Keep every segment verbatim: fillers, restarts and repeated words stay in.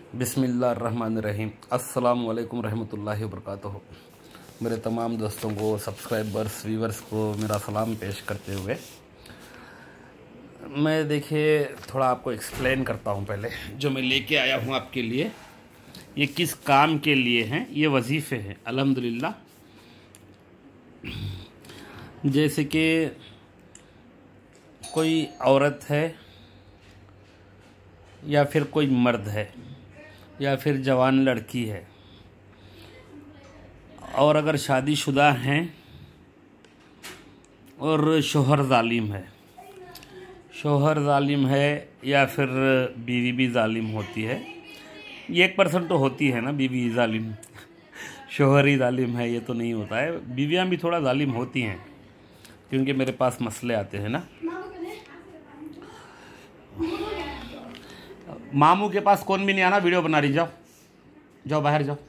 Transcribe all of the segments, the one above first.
बिस्मिल्लाहिर्रहमानिर्रहीम। अस्सलाम वालेकुम रहमतुल्लाहि वबरकातुहू। मेरे तमाम दोस्तों को, सब्सक्राइबर्स, व्यूवर्स को मेरा सलाम पेश करते हुए मैं देखिए थोड़ा आपको एक्सप्लेन करता हूँ। पहले जो मैं लेके आया हूँ आपके लिए, ये किस काम के लिए हैं, ये वजीफ़े हैं अल्हम्दुलिल्लाह। जैसे कि कोई औरत है या फिर कोई मर्द है या फिर जवान लड़की है, और अगर शादीशुदा हैं और शोहर जालिम है, शोहर जालिम है या फिर बीवी भी जालिम होती है। ये एक परसेंट तो होती है ना बीवी जालिम, शोहर ही जालिम है ये तो नहीं होता है। बीवियां भी थोड़ा जालिम होती हैं, क्योंकि मेरे पास मसले आते हैं ना। मामू के पास कौन भी नहीं आना, वीडियो बना रही, जाओ जाओ बाहर जाओ।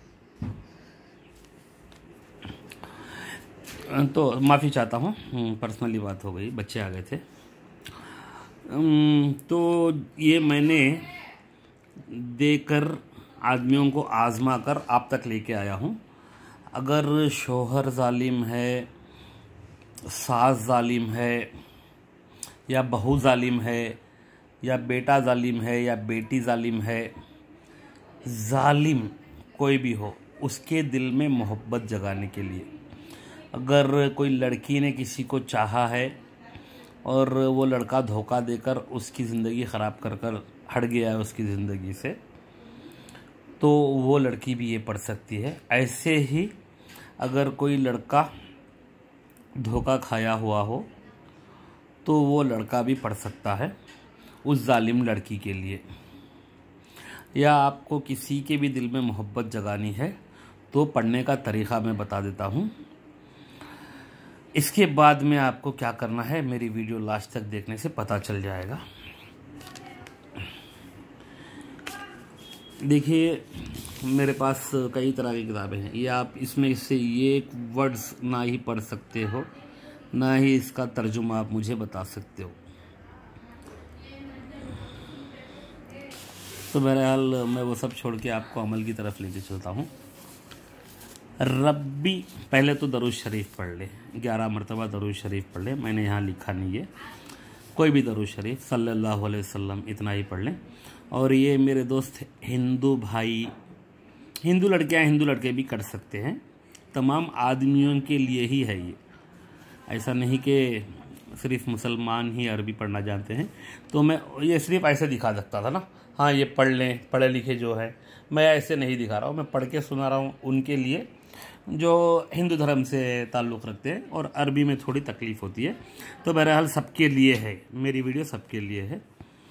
तो माफ़ी चाहता हूँ, पर्सनली बात हो गई, बच्चे आ गए थे। तो ये मैंने देकर आदमियों को आज़मा कर आप तक लेके आया हूँ। अगर शोहर जालिम है, सास जालिम है, या बहू जालिम है, या बेटा जालिम है, या बेटी जालिम है, जालिम कोई भी हो, उसके दिल में मोहब्बत जगाने के लिए, अगर कोई लड़की ने किसी को चाहा है और वो लड़का धोखा देकर उसकी ज़िंदगी ख़राब कर कर हट गया है उसकी ज़िंदगी से, तो वो लड़की भी ये पढ़ सकती है। ऐसे ही अगर कोई लड़का धोखा खाया हुआ हो तो वो लड़का भी पढ़ सकता है उस जालिम लड़की के लिए। या आपको किसी के भी दिल में मोहब्बत जगानी है तो पढ़ने का तरीक़ा मैं बता देता हूँ। इसके बाद में आपको क्या करना है, मेरी वीडियो लास्ट तक देखने से पता चल जाएगा। देखिए मेरे पास कई तरह की किताबें हैं। ये आप इसमें से ये वर्ड्स ना ही पढ़ सकते हो, ना ही इसका तर्जुमा आप मुझे बता सकते हो। तो बहरहाल मैं वो सब छोड़ के आपको अमल की तरफ लेके चलता हूँ। रब्बी, पहले तो दरूद शरीफ पढ़ ले, ग्यारह मरतबा दरूद शरीफ पढ़ ले। मैंने यहाँ लिखा नहीं है, कोई भी दरूद शरीफ सल्लल्लाहु अलैहि वसल्लम इतना ही पढ़ लें। और ये मेरे दोस्त हिंदू भाई, हिंदू लड़कियाँ, हिंदू लड़के भी कर सकते हैं। तमाम आदमियों के लिए ही है ये, ऐसा नहीं कि सिर्फ मुसलमान ही अरबी पढ़ना जानते हैं। तो मैं ये सिर्फ ऐसे दिखा सकता था ना, हाँ ये पढ़ लें, पढ़े लिखे जो है, मैं ऐसे नहीं दिखा रहा हूँ, मैं पढ़ के सुना रहा हूँ उनके लिए जो हिंदू धर्म से ताल्लुक़ रखते हैं और अरबी में थोड़ी तकलीफ़ होती है। तो बहरहाल सबके लिए है, मेरी वीडियो सबके लिए है।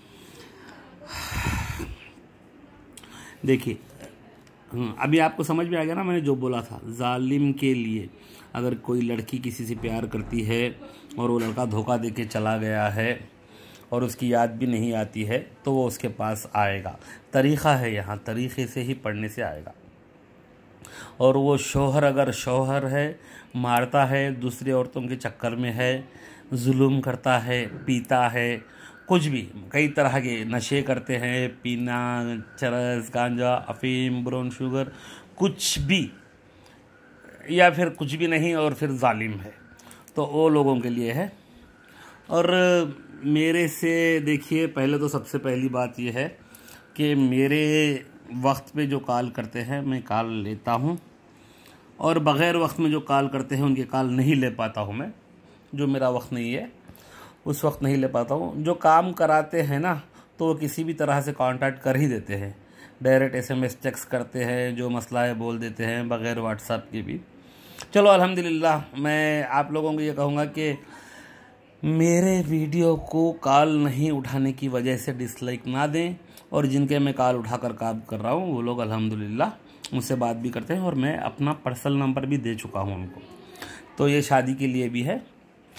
देखिए अभी आपको समझ में आ गया ना मैंने जो बोला था, जालिम के लिए। अगर कोई लड़की किसी से प्यार करती है और वो लड़का धोखा दे के चला गया है और उसकी याद भी नहीं आती है, तो वो उसके पास आएगा। तरीक़ा है यहाँ, तरीक़े से ही पढ़ने से आएगा। और वो शोहर, अगर शोहर है, मारता है, दूसरी औरतों के चक्कर में है, जुल्म करता है, पीता है, कुछ भी कई तरह के नशे करते हैं, पीना, चरस, गांजा, अफीम, ब्राउन शुगर, कुछ भी, या फिर कुछ भी नहीं और फिर जालिम है, तो वो लोगों के लिए है। और मेरे से देखिए, पहले तो सबसे पहली बात यह है कि मेरे वक्त पे जो कॉल करते हैं मैं कॉल लेता हूं, और बग़ैर वक्त में जो कॉल करते हैं उनके कॉल नहीं ले पाता हूं मैं। जो मेरा वक्त नहीं है उस वक्त नहीं ले पाता हूं। जो काम कराते हैं ना, तो वो किसी भी तरह से कांटेक्ट कर ही देते हैं, डायरेक्ट एसएमएस टेक्स्ट करते हैं, जो मसला है बोल देते हैं, बग़ैर व्हाट्सएप के भी। चलो अल्हम्दुलिल्लाह। मैं आप लोगों को ये कहूँगा कि मेरे वीडियो को कॉल नहीं उठाने की वजह से डिसलाइक ना दें, और जिनके मैं कॉल उठाकर काम कर रहा हूँ वो लोग अल्हम्दुलिल्लाह मुझसे बात भी करते हैं, और मैं अपना पर्सनल नंबर भी दे चुका हूँ उनको। तो ये शादी के लिए भी है,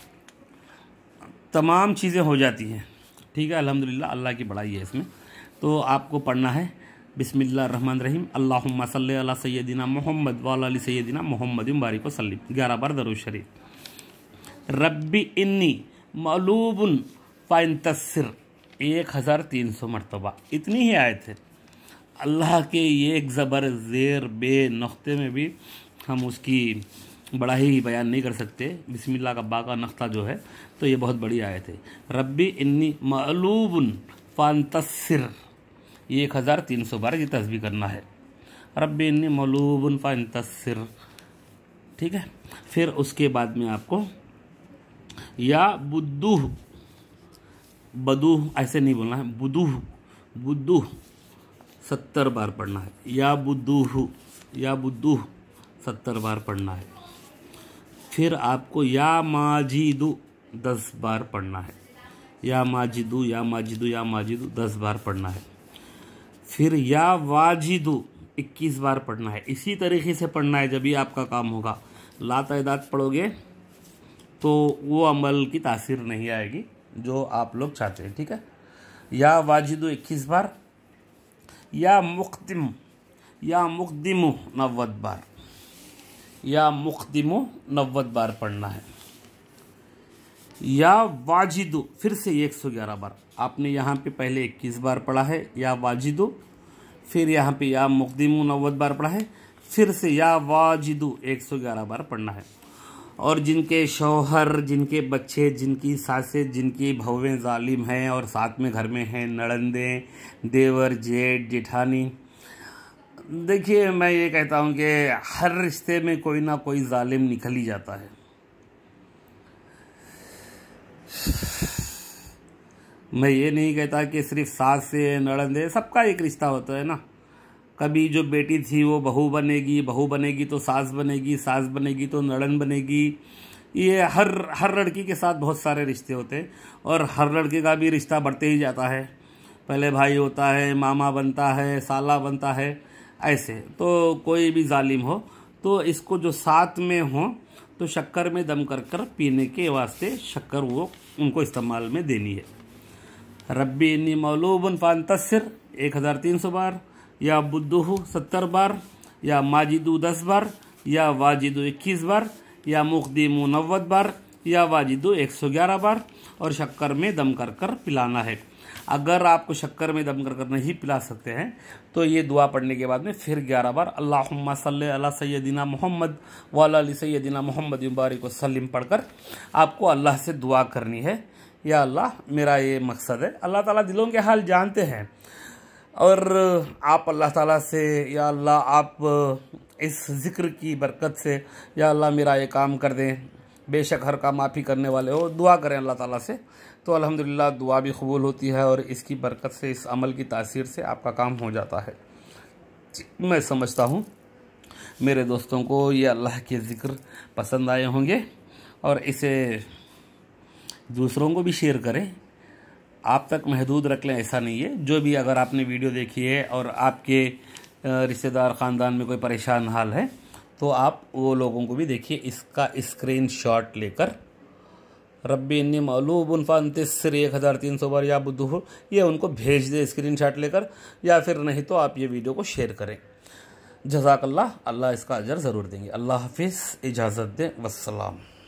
तमाम चीज़ें हो जाती हैं, ठीक है अल्हम्दुलिल्लाह, अल्लाह की बड़ाई है इसमें। तो आपको पढ़ना है बिस्मिल्लाहिर्रहमानिर्रहीम, अल्लाहुम्मा सल्ली अला सय्यदिना मोहम्मद व अला आलि सय्यदिना मोहम्मद बारिक व सल्लिम, ग्यारह बार दरूद शरीफ। रब्बी इन्नी मलूबुन फ़ाइंतसिर, एक हज़ार तीन सौ मरतबा, इतनी ही आयत है। अल्लाह के ये एक ज़बर ज़ेर बे नख्ते में भी हम उसकी बड़ा ही बयान नहीं कर सकते। बिस्मिल्लाह का बा का नख्ता जो है तो ये बहुत बड़ी आयत है। रब्बी इन्नी मअलूबुन फ़ान्तस्सिर, ये एक हज़ार तीन सौ बार ये तस्बीह करना है। रब्बी इन्नी मअलूबुन फ़ान्तस्सिर, ठीक है। फिर उसके बाद में आपको या बुद्दूह, बदूह ऐसे नहीं बोलना है, बुदूह बुद्दूह सत्तर बार पढ़ना है। या बुद्दूह, या बुद्दूह सत्तर बार पढ़ना है। फिर आपको या माजिदू दस बार पढ़ना है। या माजिदू, या माजिदू, या माजिदू दस बार पढ़ना है। फिर या वाजिदू इक्कीस बार पढ़ना है। इसी तरीके से पढ़ना है जब भी आपका काम होगा। लातादाद पढ़ोगे तो वो अमल की तासीर नहीं आएगी जो आप लोग चाहते हैं, ठीक है। या वाजिदू इक्कीस बार, या मुक़द्दिम, या मुक़द्दिमु नव्वद बार, या मुक़द्दिमु नव्वद बार पढ़ना है। या वाजिदू फिर से एक सौ ग्यारह बार। आपने यहाँ पे पहले इक्कीस बार पढ़ा है या वाजिदू, फिर यहाँ पे या मुक़द्दिमु नव्वद बार पढ़ा है, फिर से या वाजिदू एक सौ ग्यारह बार पढ़ना है। और जिनके शौहर, जिनके बच्चे, जिनकी सासें, जिनकी बहुएं जालिम हैं और साथ में घर में हैं नड़ंदे, देवर, जेठ, जेठानी, देखिए मैं ये कहता हूँ कि हर रिश्ते में कोई ना कोई जालिम निकल ही जाता है। मैं ये नहीं कहता कि सिर्फ सास से नड़ंदे, सबका एक रिश्ता होता है ना। कभी जो बेटी थी वो बहू बनेगी, बहू बनेगी तो सास बनेगी, सास बनेगी तो नड़न बनेगी। ये हर हर लड़की के साथ बहुत सारे रिश्ते होते हैं और हर लड़के का भी रिश्ता बढ़ते ही जाता है। पहले भाई होता है, मामा बनता है, साला बनता है, ऐसे। तो कोई भी जालिम हो तो इसको जो साथ में हो तो शक्कर में दम कर कर पीने के वास्ते शक्कर वो उनको इस्तेमाल में देनी है। रब्बी इन्नी मौलूबन फ़ान्तस्सिर एक हज़ार तीन सौ बार, या बुद्दूहु सत्तर बार, या माजिदू दस बार, या वाजिदू इक्कीस बार, या मुक़द्दिमु नव्वद बार, या वाजिदू एक सौ ग्यारह बार और शक्कर में दम कर कर पिलाना है। अगर आपको शक्कर में दम कर कर नहीं पिला सकते हैं तो ये दुआ पढ़ने के बाद में फिर ग्यारह बार अल्लाहुम्मा सल्ली अला सय्यदिना मोहम्मद व अला अली सय्यदिना मोहम्मद मुबारक वसल्लम पढ़कर आपको अल्लाह से दुआ करनी है। या अल्लाह, मेरा ये मकसद है। अल्लाह ताला दिलों के हाल जानते हैं और आप अल्लाह ताला से, या अल्लाह आप इस ज़िक्र की बरकत से, या अल्लाह मेरा ये काम कर दें। बेशक हर काम आप ही करने वाले हो। दुआ करें अल्लाह ताला से तो अल्हम्दुलिल्लाह दुआ भी कबूल होती है और इसकी बरकत से, इस अमल की तासीर से आपका काम हो जाता है। मैं समझता हूँ मेरे दोस्तों को ये अल्लाह के ज़िक्र पसंद आए होंगे और इसे दूसरों को भी शेयर करें। आप तक महदूद रख लें ऐसा नहीं है। जो भी अगर आपने वीडियो देखी है और आपके रिश्तेदार ख़ानदान में कोई परेशान हाल है तो आप वो लोगों को भी देखिए, इसका स्क्रीनशॉट लेकर रब्बी इन्नी मौलूबुन फ़ान्तस्सिर एक हज़ार तीन सौ बार या बुद्दूहु, ये उनको भेज दे स्क्रीनशॉट लेकर, या फिर नहीं तो आप ये वीडियो को शेयर करें। जज़ाकल्लाह, अल्लाह इसका अजर ज़रूर देंगे। अल्लाह हाफिज़, इजाज़त दें, वस्सलाम।